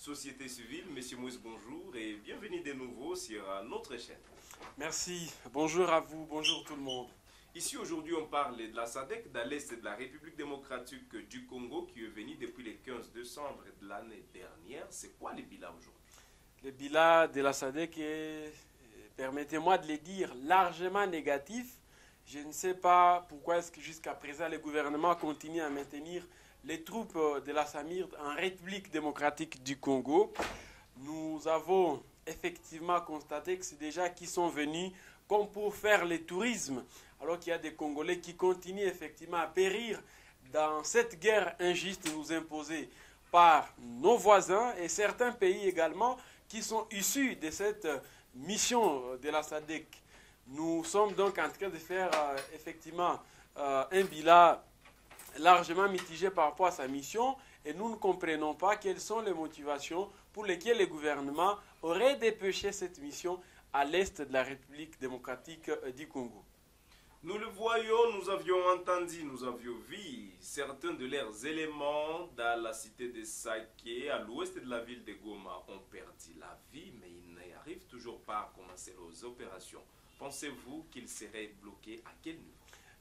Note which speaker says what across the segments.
Speaker 1: société civile. Monsieur Moïse, bonjour et bienvenue de nouveau sur notre chaîne.
Speaker 2: Merci, bonjour à vous, bonjour tout le monde.
Speaker 1: Ici aujourd'hui on parle de la SADC dans l'Est de la République démocratique du Congo qui est venue depuis le 15 décembre de l'année dernière. C'est quoi le bilan aujourd'hui?
Speaker 2: Le bilan de la SADC est, permettez-moi de le dire, largement négatif. Je ne sais pas pourquoi est-ce que jusqu'à présent le gouvernement continue à maintenir les troupes de la SAMIR en République démocratique du Congo. Nous avons effectivement constaté que c'est déjà qui sont venus comme pour faire le tourisme, alors qu'il y a des Congolais qui continuent effectivement à périr dans cette guerre injuste nous imposée par nos voisins et certains pays également qui sont issus de cette mission de la SADC. Nous sommes donc en train de faire effectivement un bilan largement mitigé par rapport à sa mission et nous ne comprenons pas quelles sont les motivations pour lesquelles le gouvernement aurait dépêché cette mission à l'est de la République démocratique du Congo.
Speaker 1: Nous le voyons, nous avions entendu, nous avions vu certains de leurs éléments dans la cité de Sake, à l'ouest de la ville de Goma, ont perdu la vie, mais ils n'arrivent toujours pas à commencer leurs opérations. Pensez-vous qu'ils seraient bloqués à quel niveau?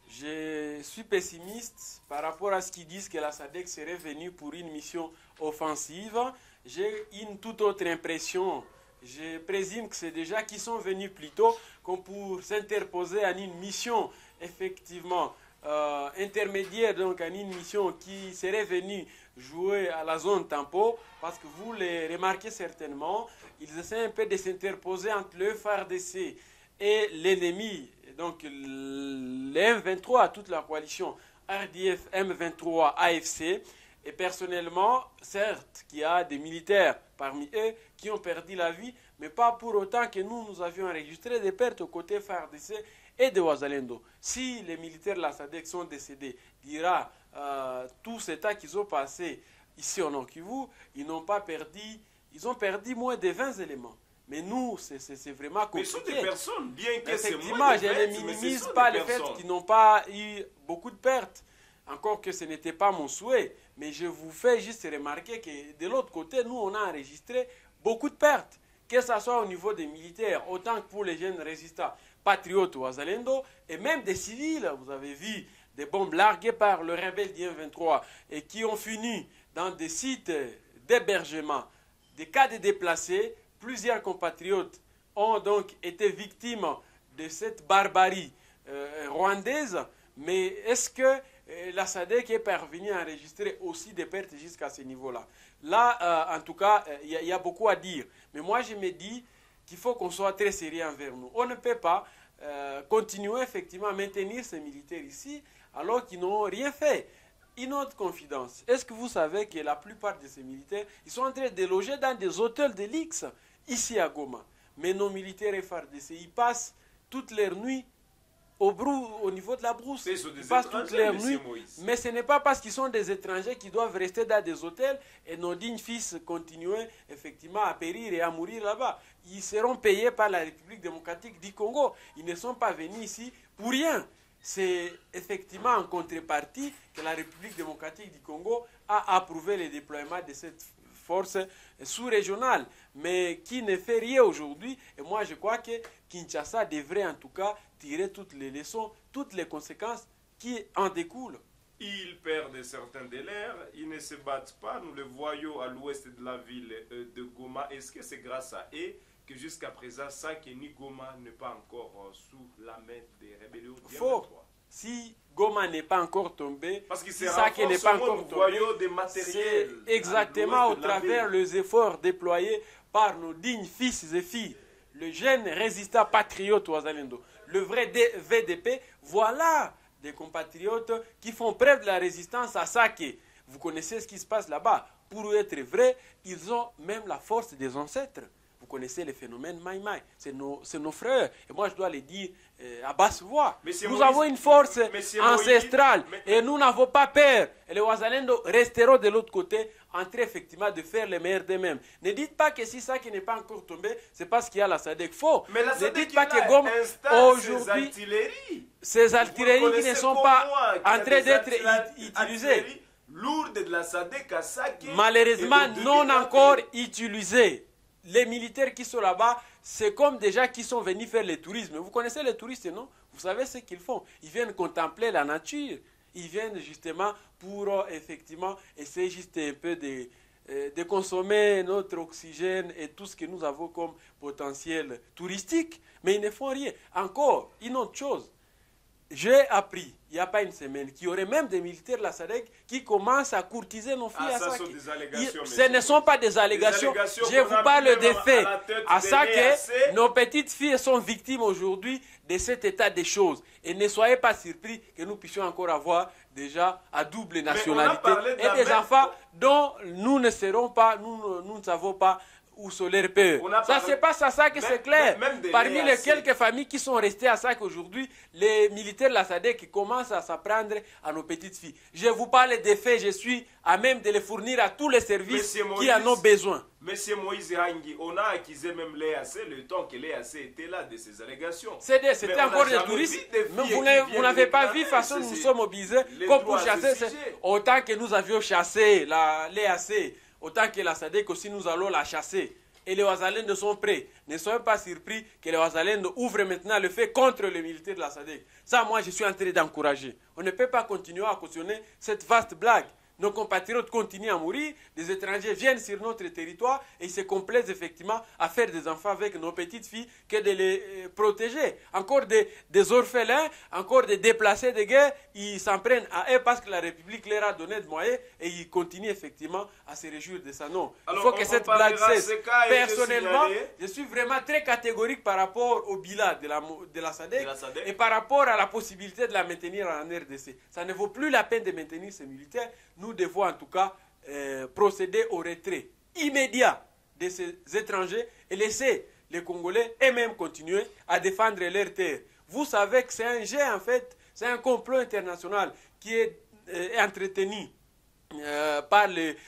Speaker 2: Je suis pessimiste par rapport à ce qu'ils disent que la SADC serait venue pour une mission offensive. J'ai une toute autre impression. Je présume que c'est déjà qu'ils sont venus plutôt comme pour s'interposer à une mission effectivement intermédiaire, donc à une mission qui serait venue jouer à la zone tempo, parce que vous les remarquez certainement, ils essaient un peu de s'interposer entre le FARDC et l'ennemi, donc le M23, toute la coalition RDF, M23, AFC. Et personnellement, certes, qu'il y a des militaires parmi eux qui ont perdu la vie, mais pas pour autant que nous avions enregistré des pertes aux côtés FARDC et de Wazalendo. Si les militaires de la SADC sont décédés, dira tout ce temps qu'ils ont passé ici au Nord Kivu, ils n'ont pas perdu, ils ont perdu moins de 20 éléments. Mais nous, c'est vraiment compliqué.
Speaker 1: Mais ce sont des personnes, bien que c'est
Speaker 2: effectivement,
Speaker 1: moins de
Speaker 2: je
Speaker 1: 20,
Speaker 2: ne minimise pas le fait qu'ils n'ont pas eu beaucoup de pertes. Encore que ce n'était pas mon souhait, mais je vous fais juste remarquer que de l'autre côté, nous, on a enregistré beaucoup de pertes, que ce soit au niveau des militaires, autant que pour les jeunes résistants, patriotes ou Azalendo, et même des civils. Vous avez vu des bombes larguées par le rebelle du M23 et qui ont fini dans des sites d'hébergement, des cas de déplacés. Plusieurs compatriotes ont donc été victimes de cette barbarie rwandaise, mais est-ce que la SADC est parvenue à enregistrer aussi des pertes jusqu'à ce niveau-là? Là, en tout cas, il y a beaucoup à dire. Mais moi, je me dis qu'il faut qu'on soit très sérieux envers nous. On ne peut pas continuer effectivement à maintenir ces militaires ici alors qu'ils n'ont rien fait. Une autre confidence. Est-ce que vous savez que la plupart de ces militaires, ils sont en train de loger dans des hôtels de luxe ici à Goma? Mais nos militaires FARDC, ils passent toutes leurs nuits au niveau de la brousse. Ils passent toutes leurs nuits. Mais ce n'est pas parce qu'ils sont des étrangers qu'ils doivent rester dans des hôtels et nos dignes fils continuer effectivement à périr et à mourir là-bas. Ils seront payés par la République démocratique du Congo. Ils ne sont pas venus ici pour rien. C'est effectivement en contrepartie que la République démocratique du Congo a approuvé le déploiement de cette force sous-régionale, mais qui ne fait rien aujourd'hui. Et moi, je crois que Kinshasa devrait en tout cas tirer toutes les leçons, toutes les conséquences qui en découlent.
Speaker 1: Ils perdent certains délais, ils ne se battent pas. Nous le voyons à l'ouest de la ville de Goma. Est-ce que c'est grâce à eux que jusqu'à présent, Sakeni Goma n'est pas encore sous la main des rébellions?
Speaker 2: Faux. Si Goma n'est pas encore tombé,
Speaker 1: parce que
Speaker 2: si Sake n'est pas encore tombé, c'est exactement au travers les efforts déployés par nos dignes fils et filles, le jeune résistant patriote Wazalendo, le vrai VDP. Voilà des compatriotes qui font preuve de la résistance à Sake. Vous connaissez ce qui se passe là-bas. Pour être vrai, ils ont même la force des ancêtres. Vous connaissez les phénomènes Maï-Maï. C'est nos frères. Et moi, je dois les dire à basse voix. Nous avons une force ancestrale et nous n'avons pas peur. Et les Wazalendo resteront de l'autre côté en train effectivement de faire le meilleur d'eux-mêmes. Ne dites pas que si ça qui n'est pas encore tombé, c'est parce qu'il y a la SADC. Faux.
Speaker 1: Mais la
Speaker 2: ne
Speaker 1: SADC
Speaker 2: dites pas que Goma aujourd'hui, ces artilleries qui ne sont pas en train d'être utilisées.
Speaker 1: lourde de la SADC à Sake.
Speaker 2: Malheureusement, non encore utilisée. Les militaires qui sont là-bas, c'est comme déjà qui sont venus faire le tourisme. Vous connaissez les touristes, non? Vous savez ce qu'ils font. Ils viennent contempler la nature. Ils viennent justement pour effectivement essayer juste un peu de consommer notre oxygène et tout ce que nous avons comme potentiel touristique. Mais ils ne font rien. Encore, une autre chose. J'ai appris, il n'y a pas une semaine, qu'il y aurait même des militaires de la SADC qui commencent à courtiser nos filles à Sake. Ce ne sont pas des allégations. Je vous parle des faits. À Sake, nos petites filles sont victimes aujourd'hui de cet état des choses. Et ne soyez pas surpris que nous puissions encore avoir déjà à double nationalité et des enfants dont nous ne serons pas, nous ne savons pas où sont leurs peurs. Ça se passe à Sake, c'est clair. Parmi les quelques familles qui sont restées à Sake aujourd'hui, les militaires de la SADC commencent à s'apprendre à nos petites filles. Je vous parle des faits, je suis à même de les fournir à tous les services qui en ont besoin.
Speaker 1: Monsieur Moïse Hangi, on a accusé même l'EAC le temps que l'EAC était là de ces allégations.
Speaker 2: C'était encore des touristes. Mais vous n'avez pas vu la façon dont nous sommes mobilisés comme pour chasser. Autant que nous avions chassé l'EAC. Autant que la SADC aussi, nous allons la chasser. Et les Ouazalènes sont prêts. Ne soyez pas surpris que les Ouazalènes ouvrent maintenant le fait contre les militaires de la SADC. Ça, moi, je suis en train d'encourager. On ne peut pas continuer à cautionner cette vaste blague. Nos compatriotes continuent à mourir, des étrangers viennent sur notre territoire et ils se complaisent effectivement à faire des enfants avec nos petites filles que de les protéger. Encore des orphelins, encore des déplacés de guerre, ils s'en prennent à eux parce que la République leur a donné des moyens et ils continuent effectivement à se réjouir de ça. Non, il faut que cette blague cesse. Personnellement, je suis vraiment très catégorique par rapport au bilan de la SADC et par rapport à la possibilité de la maintenir en RDC. Ça ne vaut plus la peine de maintenir ces militaires. Nous devons en tout cas procéder au retrait immédiat de ces étrangers et laisser les Congolais eux-mêmes continuer à défendre leurs terres. Vous savez que c'est un jeu en fait, c'est un complot international qui est entretenu par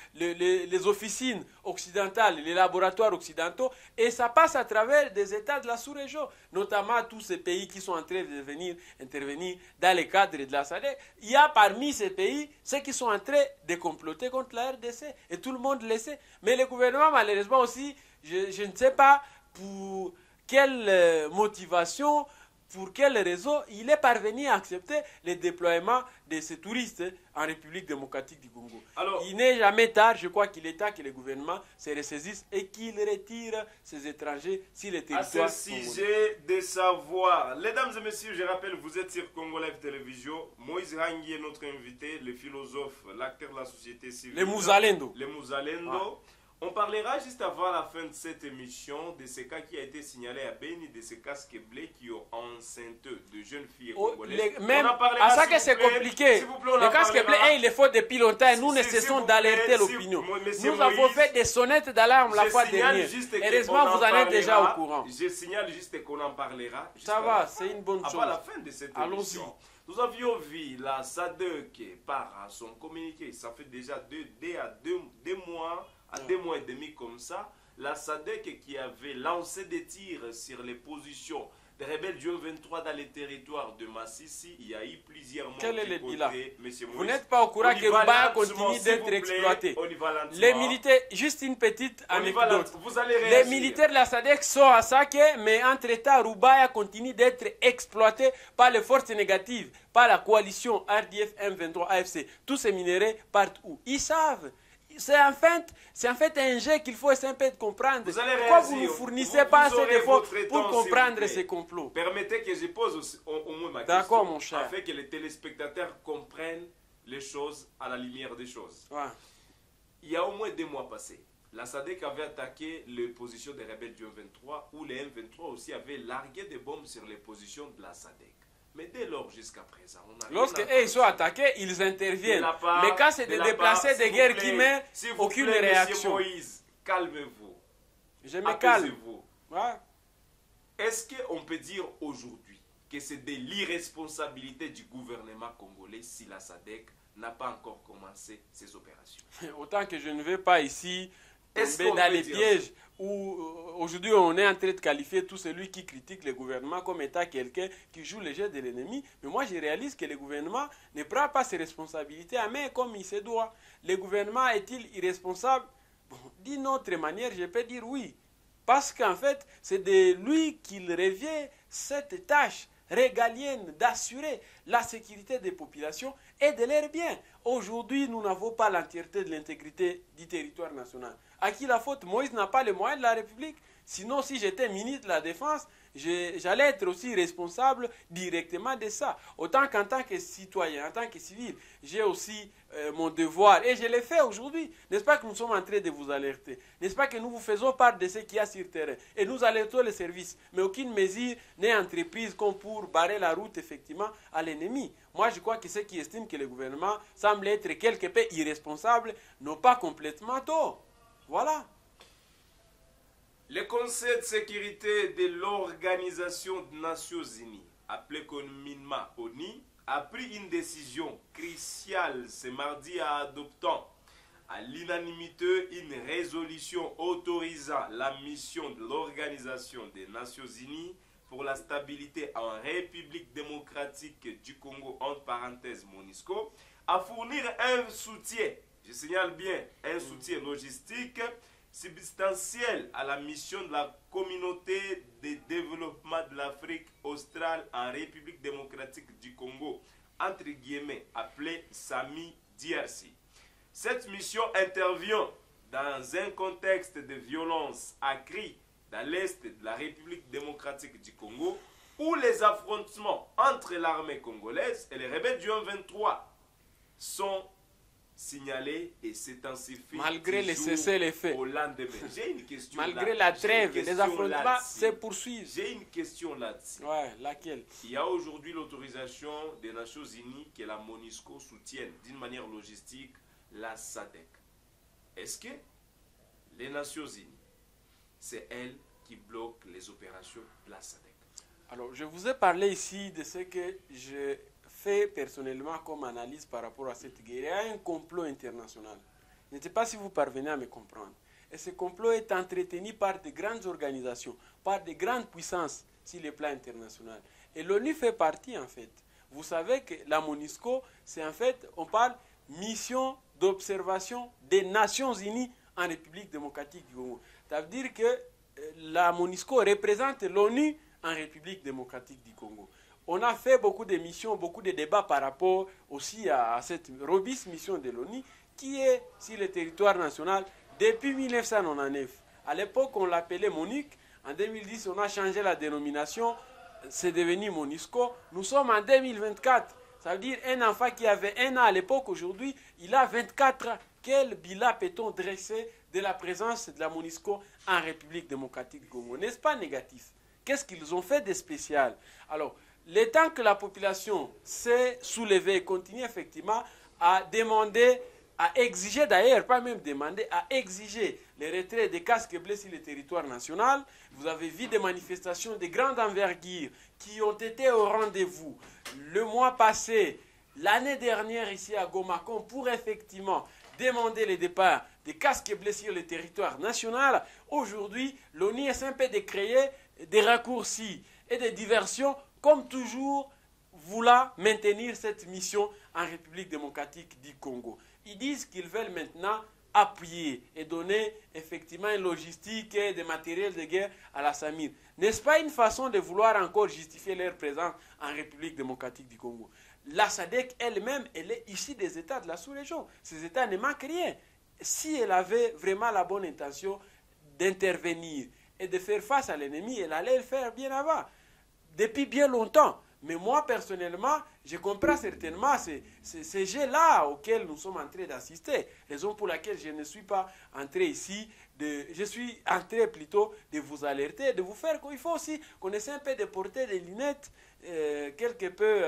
Speaker 2: les officines occidentales, les laboratoires occidentaux, et ça passe à travers des États de la sous-région, notamment tous ces pays qui sont en train de venir intervenir dans le cadre de la SADC. Il y a parmi ces pays ceux qui sont en train de comploter contre la RDC, et tout le monde le sait. Mais le gouvernement, malheureusement aussi, je ne sais pas pour quelle motivation, pour quel réseau il est parvenu à accepter le déploiement de ces touristes en République démocratique du Congo. Alors, il n'est jamais tard, je crois qu'il est temps que le gouvernement se ressaisisse et qu'il retire ces étrangers si les territoires...
Speaker 1: À ce sujet de savoir, mesdames et messieurs, je rappelle, vous êtes sur Congo Live Télévision. Moïse Hangi est notre invité, le philosophe, l'acteur de la société civile.
Speaker 2: Les Mouzalendo.
Speaker 1: Les Mouzalendo. Ah. On parlera juste avant la fin de cette émission de ce cas qui a été signalé à Beni, de ces casques bleus qui ont enceinte de jeunes filles congolaises.
Speaker 2: Même à ça que c'est compliqué. Les casques bleus, il les faut depuis longtemps et nous ne cessons d'alerter l'opinion. Nous avons fait des sonnettes d'alarme la fois dernière. Heureusement, vous en êtes déjà au courant.
Speaker 1: Je signale juste qu'on en parlera.
Speaker 2: Ça va, c'est une bonne chose.
Speaker 1: Avant la fin de cette émission. Nous avions vu la SADC par son communiqué. Ça fait déjà deux mois. À 2 mois et demi comme ça, la SADC qui avait lancé des tirs sur les positions des rebelles du M23 dans les territoires de Massissi, il y a eu plusieurs mois.
Speaker 2: Quel est le bilan? Vous n'êtes pas au courant que Rubaya continue d'être exploité. Les militaires, juste une petite anecdote. Les militaires de la SADC sont à Sake, mais entre-temps, Rubaya continue d'être exploité par les forces négatives, par la coalition RDF M23 AFC. Tous ces minéraux partent où? Ils savent. C'est en fait un jeu qu'il faut essayer de comprendre. Pourquoi vous ne fournissez pas assez d'efforts pour comprendre ces complots?
Speaker 1: Permettez que je pose au moins ma question.
Speaker 2: D'accord, mon cher.
Speaker 1: Afin que les téléspectateurs comprennent les choses à la lumière des choses. Ouais. Il y a au moins 2 mois passés, la SADC avait attaqué les positions des rebelles du M23, où les M23 aussi avaient largué des bombes sur les positions de la SADC. Mais dès lors, jusqu'à présent,
Speaker 2: lorsqu'ils sont attaqués, ils interviennent. Mais quand c'est des déplacés de guerre qui mènent, aucune réaction.
Speaker 1: Monsieur Moïse, calmez-vous.
Speaker 2: Je me calme.
Speaker 1: Ouais. Est-ce qu'on peut dire aujourd'hui que c'est de l'irresponsabilité du gouvernement congolais si la SADC n'a pas encore commencé ses opérations?
Speaker 2: Autant que je ne veux pas ici tomber dans les pièges où aujourd'hui on est en train de qualifier tout celui qui critique le gouvernement comme étant quelqu'un qui joue le jeu de l'ennemi. Mais moi je réalise que le gouvernement ne prend pas ses responsabilités à main comme il se doit. Le gouvernement est-il irresponsable? Bon, d'une autre manière, je peux dire oui. Parce qu'en fait, c'est de lui qu'il revient cette tâche régalienne d'assurer la sécurité des populations et de leurs biens. Aujourd'hui, nous n'avons pas l'entièreté de l'intégrité du territoire national. À qui la faute? Moïse n'a pas les moyens de la République. Sinon, si j'étais ministre de la Défense, j'allais être aussi responsable directement de ça. Autant qu'en tant que citoyen, en tant que civil, j'ai aussi mon devoir. Et je l'ai fait aujourd'hui. N'est-ce pas que nous sommes en train de vous alerter? N'est-ce pas que nous vous faisons part de ce qu'il y a sur le terrain? Et nous alertons les services. Mais aucune mesure n'est entreprise comme pour barrer la route, effectivement, à l'ennemi. Moi, je crois que ceux qui estiment que le gouvernement semble être quelque peu irresponsable n'ont pas complètement tort. Voilà.
Speaker 1: Le Conseil de sécurité de l'Organisation des Nations Unies, appelé communément ONU, a pris une décision cruciale ce mardi en adoptant à l'unanimité une résolution autorisant la mission de l'Organisation des Nations Unies pour la stabilité en République démocratique du Congo, entre parenthèses MONUSCO, à fournir un soutien, je signale bien, un soutien logistique substantiel à la mission de la communauté de développement de l'Afrique australe en République démocratique du Congo, entre guillemets, appelée SAMI DRC. Cette mission intervient dans un contexte de violence accrue dans l'est de la République démocratique du Congo, où les affrontements entre l'armée congolaise et les rebelles du 23 sont signalés et s'intensifient
Speaker 2: malgré les cessez-le-feu
Speaker 1: au lendemain. J'ai une question
Speaker 2: malgré la trêve, les affrontements se poursuivent.
Speaker 1: J'ai une question là-dessus.
Speaker 2: Ouais, laquelle?
Speaker 1: Il y a aujourd'hui l'autorisation des Nations Unies que la MONUSCO soutienne d'une manière logistique la SADC. Est-ce que les Nations Unies, c'est elles qui bloquent les opérations de la SADC?
Speaker 2: Alors, je vous ai parlé ici de ce que je fais personnellement comme analyse par rapport à cette guerre. Il y a un complot international. Je ne sais pas si vous parvenez à me comprendre. Et ce complot est entretenu par de grandes organisations, par de grandes puissances sur le plan international. Et l'ONU fait partie, en fait. Vous savez que la MONUSCO, c'est en fait, on parle mission d'observation des Nations Unies en République démocratique du Congo. Ça veut dire que la MONUSCO représente l'ONU en République démocratique du Congo. On a fait beaucoup de missions, beaucoup de débats par rapport aussi à cette robuste mission de l'ONU qui est sur le territoire national depuis 1999. À l'époque, on l'appelait MONUC. En 2010, on a changé la dénomination. C'est devenu MONUSCO. Nous sommes en 2024. Ça veut dire un enfant qui avait 1 an à l'époque, aujourd'hui, il a 24 ans. Quel bilan peut-on dresser de la présence de la MONUSCO en République démocratique du Congo? N'est-ce pas négatif? Qu'est-ce qu'ils ont fait de spécial? Alors, le temps que la population s'est soulevée et continue effectivement à demander, à exiger d'ailleurs, pas même demander, à exiger les retraits des casques bleus sur le territoire national, vous avez vu des manifestations de grande envergure qui ont été au rendez-vous le mois passé, l'année dernière ici à Goma-Con pour effectivement demander le départ des casques bleus sur le territoire national. Aujourd'hui, l'ONU essaie un peu de créer des raccourcis et des diversions, comme toujours, voulant maintenir cette mission en République démocratique du Congo. Ils disent qu'ils veulent maintenant appuyer et donner effectivement une logistique et des matériels de guerre à la SAMIR. N'est-ce pas une façon de vouloir encore justifier leur présence en République démocratique du Congo? La SADC elle-même, elle est issue des États de la sous-région. Ces États ne manquent rien. Si elle avait vraiment la bonne intention d'intervenir et de faire face à l'ennemi, elle allait le faire bien avant, depuis bien longtemps. Mais moi, personnellement, je comprends certainement ces jeux-là auxquels nous sommes en train d'assister. Raison pour laquelle je ne suis pas entré ici, je suis entré plutôt de vous alerter, de vous faire qu'il faut aussi qu'on essaie un peu de porter des lunettes quelque peu...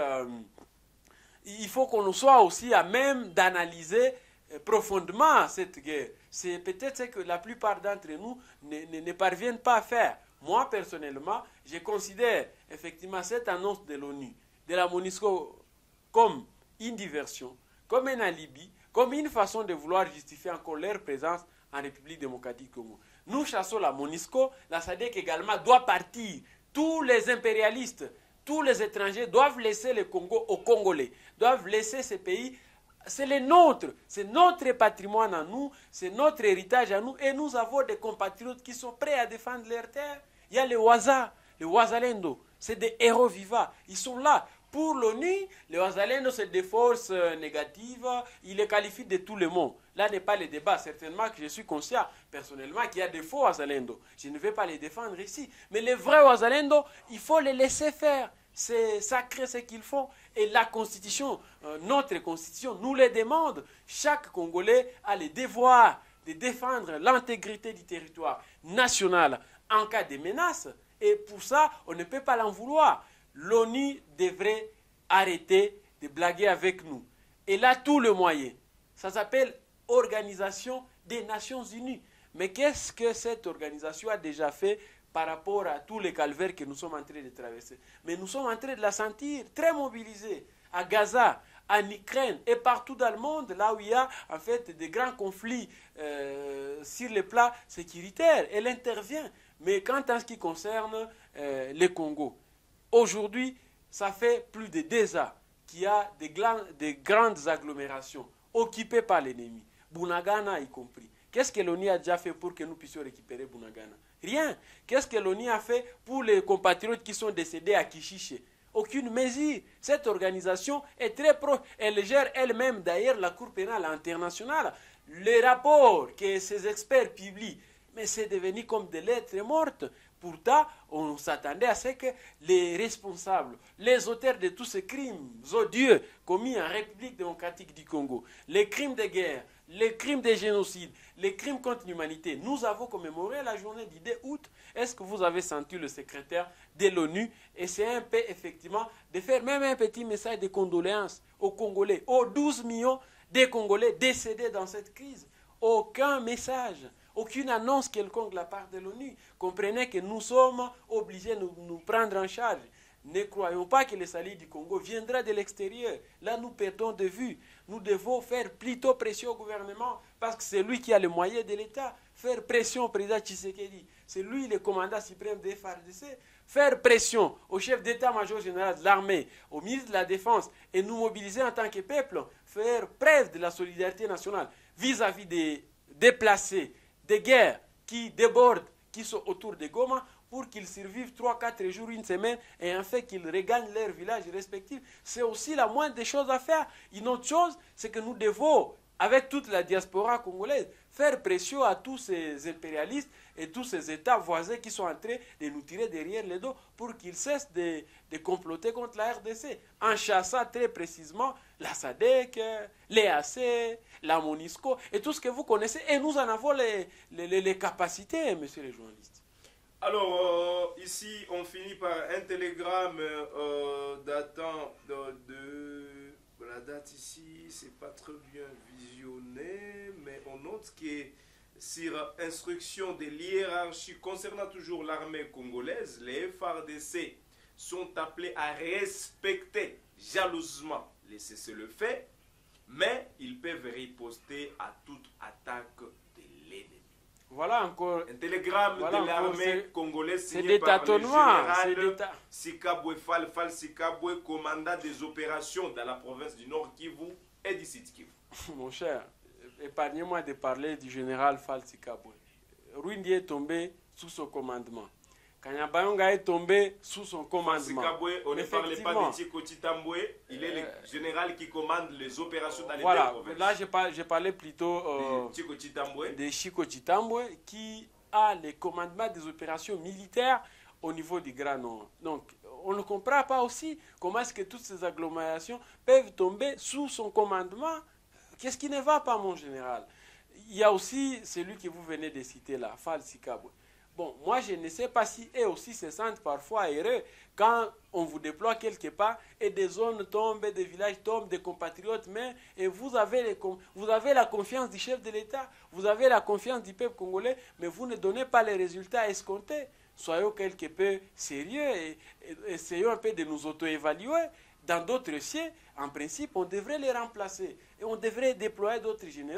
Speaker 2: il faut qu'on soit aussi à même d'analyser profondément cette guerre. C'est peut-être ce que la plupart d'entre nous ne parviennent pas à faire. Moi, personnellement, je considère effectivement cette annonce de l'ONU, de la MONUSCO, comme une diversion, comme un alibi, comme une façon de vouloir justifier encore leur présence en République démocratique du Congo. Nous chassons la MONUSCO, la SADC également doit partir. Tous les impérialistes, tous les étrangers doivent laisser le Congo aux Congolais, doivent laisser ces pays. C'est le nôtre, c'est notre patrimoine à nous, c'est notre héritage à nous, et nous avons des compatriotes qui sont prêts à défendre leurs terres. Il y a les Wazalendo, c'est des héros vivants, ils sont là. Pour l'ONU, les Wazalendo, c'est des forces négatives, ils les qualifient de tout le monde. Là n'est pas le débat, certainement que je suis conscient personnellement qu'il y a des faux Wazalendo. Je ne vais pas les défendre ici, mais les vrais Wazalendo, il faut les laisser faire. C'est sacré ce qu'ils font. Et la Constitution, notre Constitution, nous les demande. Chaque Congolais a le devoir de défendre l'intégrité du territoire national en cas de menace. Et pour ça, on ne peut pas l'en vouloir. L'ONU devrait arrêter de blaguer avec nous. Elle a tout le moyen. Ça s'appelle Organisation des Nations Unies. Mais qu'est-ce que cette organisation a déjà fait par rapport à tous les calvaires que nous sommes en train de traverser? Mais nous sommes en train de la sentir très mobilisée à Gaza, en Ukraine et partout dans le monde, là où il y a en fait des grands conflits sur le plan sécuritaire. Elle intervient. Mais quant à ce qui concerne le Congo, aujourd'hui, ça fait plus de 2 ans qu'il y a des grandes agglomérations occupées par l'ennemi, Bunagana y compris. Qu'est-ce que l'ONU a déjà fait pour que nous puissions récupérer Bunagana? Rien. Qu'est-ce que l'ONU a fait pour les compatriotes qui sont décédés à Kishiche? Aucune mesure. Cette organisation est très proche. Elle gère elle-même d'ailleurs la Cour pénale internationale. Les rapports que ces experts publient, mais c'est devenu comme des lettres mortes. Pourtant, on s'attendait à ce que les responsables, les auteurs de tous ces crimes odieux commis en République démocratique du Congo, les crimes de guerre, les crimes de génocide, les crimes contre l'humanité, nous avons commémoré la journée du 2 août. Est-ce que vous avez senti le secrétaire de l'ONU essayer un peu effectivement de faire même un petit message de condoléances aux Congolais, aux 12 millions de Congolais décédés dans cette crise? Aucun message. Aucune annonce quelconque de la part de l'ONU. Comprenez que nous sommes obligés de nous prendre en charge. Ne croyons pas que le salut du Congo viendra de l'extérieur. Là, nous perdons de vue. Nous devons faire plutôt pression au gouvernement parce que c'est lui qui a les moyens de l'État. Faire pression au président Tshisekedi. C'est lui le commandant suprême des FARDC. Faire pression au chef d'état-major général de l'armée, au ministre de la Défense et nous mobiliser en tant que peuple. Faire preuve de la solidarité nationale vis-à-vis des déplacés, des guerres qui débordent, qui sont autour de Goma, pour qu'ils survivent 3-4 jours, une semaine, et en fait qu'ils regagnent leur village respectif. C'est aussi la moindre des choses à faire. Une autre chose, c'est que nous devons, avec toute la diaspora congolaise, faire pression à tous ces impérialistes et tous ces États voisins qui sont en train de nous tirer derrière le dos pour qu'ils cessent de comploter contre la RDC, en chassant très précisément la SADC, l'EAC, la MONUSCO et tout ce que vous connaissez. Et nous en avons les capacités, messieurs les journalistes.
Speaker 1: Alors, ici, on finit par un télégramme datant de la date ici, c'est pas très bien visionné, mais on note que sur instruction de l'hiérarchie concernant toujours l'armée congolaise, les FARDC sont appelés à respecter jalousement les cessez-le-feu, mais ils peuvent riposter à toute attaque de l'ennemi.
Speaker 2: Voilà encore
Speaker 1: un télégramme de l'armée congolaise signé
Speaker 2: des
Speaker 1: par le général
Speaker 2: Sikabwe
Speaker 1: Fall Sikabwe, commandant des opérations dans la province du Nord Kivu et du Sud Kivu.
Speaker 2: Mon cher, épargnez-moi de parler du général Fall Sikabwe. Rwindi est tombé sous son commandement. Kanyabayonga est tombé sous son commandement.
Speaker 1: Sikabwe, on ne parlait pas de Tshiko Chitambwe, il est le général qui commande les opérations dans les deux provinces.
Speaker 2: Là je parlais plutôt de Tshiko Chitambwe qui a le commandement des opérations militaires au niveau du Grand Nord. Donc on ne comprend pas aussi comment est-ce que toutes ces agglomérations peuvent tomber sous son commandement. Qu'est-ce qui ne va pas, mon général? Il y a aussi celui que vous venez de citer là, Fall Sikabwe. Bon, moi, je ne sais pas si eux aussi se sentent parfois heureux quand on vous déploie quelque part et des zones tombent, des villages tombent, des compatriotes, mais et vous avez la confiance du chef de l'État, vous avez la confiance du peuple congolais, mais vous ne donnez pas les résultats escomptés. Soyons quelque peu sérieux et essayons un peu de nous auto-évaluer. Dans d'autres dossiers, en principe, on devrait les remplacer et on devrait déployer d'autres généraux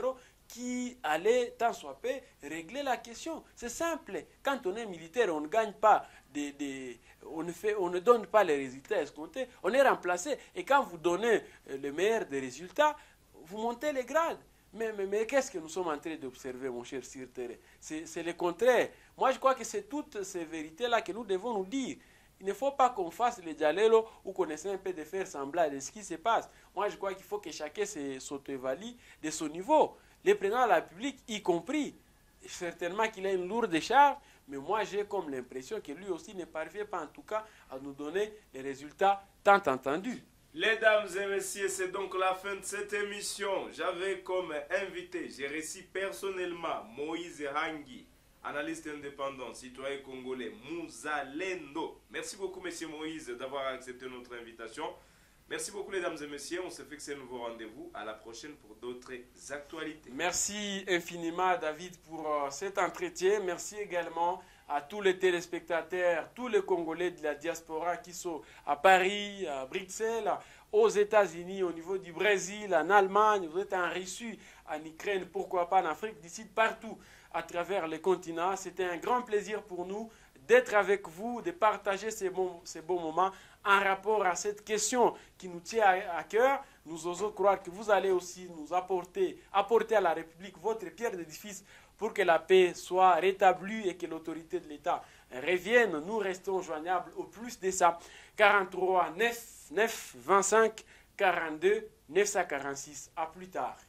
Speaker 2: qui allait, tant soit peu, régler la question. C'est simple. Quand on est militaire, on ne gagne pas, on ne donne pas les résultats escomptés, on est remplacé. Et quand vous donnez le meilleur des résultats, vous montez les grades. Mais qu'est-ce que nous sommes en train d'observer, mon cher Sir Terre? C'est le contraire. Moi, je crois que c'est toutes ces vérités-là que nous devons nous dire. Il ne faut pas qu'on fasse les dialogues ou qu'on essaie un peu de faire semblant de ce qui se passe. Moi, je crois qu'il faut que chacun s'auto-évalue de son niveau. Le président de la République, y compris, certainement qu'il a une lourde charge, mais moi, j'ai comme l'impression que lui aussi ne parvient pas, en tout cas, à nous donner les résultats tant entendus.
Speaker 1: Mesdames et messieurs, c'est donc la fin de cette émission. J'avais comme invité, j'ai reçu personnellement Moïse Hangui, analyste indépendant, citoyen congolais, Mouzalendo. Merci beaucoup, monsieur Moïse, d'avoir accepté notre invitation. Merci beaucoup, mesdames et messieurs. On se fixe un nouveau rendez-vous. À la prochaine pour d'autres actualités.
Speaker 2: Merci infiniment, David, pour cet entretien. Merci également à tous les téléspectateurs, tous les Congolais de la diaspora qui sont à Paris, à Bruxelles, aux États-Unis, au niveau du Brésil, en Allemagne, vous êtes en Russie, en Ukraine, pourquoi pas en Afrique, d'ici partout à travers le continent. C'était un grand plaisir pour nous d'être avec vous, de partager ces bons moments en rapport à cette question qui nous tient à cœur. Nous osons croire que vous allez aussi nous apporter à la République votre pierre d'édifice pour que la paix soit rétablie et que l'autorité de l'État revienne. Nous restons joignables au plus de ça. 43 9 9 25 42 946. À plus tard.